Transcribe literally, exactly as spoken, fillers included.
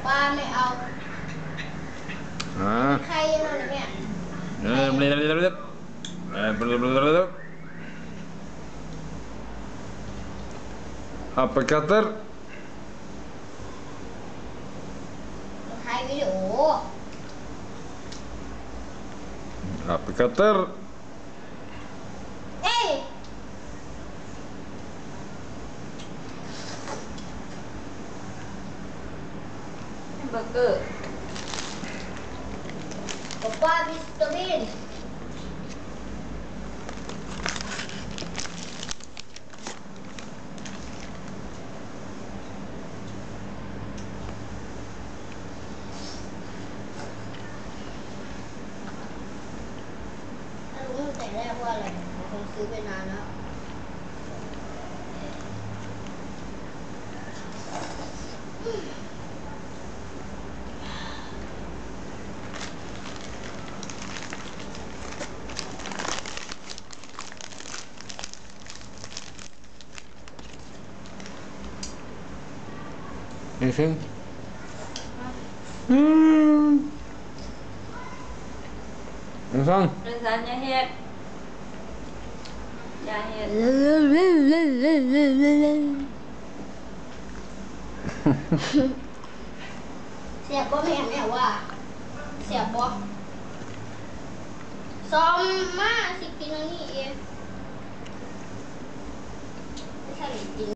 ป้าไม่เอาอ่าใครนอนเนี่ยเออเร็วเร็วเร็วเร็วเออเร็วเร็วเร็วเร็วอัปเปอร์คัตเตอร์ถ่ายวิดีโออัปเปอร์คัตเตอร์เอ้ยเบอร์เกอร์ป๊าป้าวิสตามินรู้ตั้งแต่แรกว่าอะไรผมคงซื้อไปนานแล้ว Anything? Hmm. Anything? Tulisan nhà Hiệt. Nhà Hiệt. เสียบบ่แม่แม่ว่าเสียบบ่ซ้อมมาสิกินอันนี้เองไม่ใช่กิน